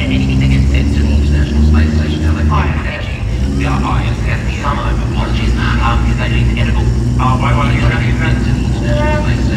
anything that gets sent to the International Space Station, how they find energy. Yeah, ISS, some apologies, is that it's edible. Oh, wait, you don't get sent to the International Space Station.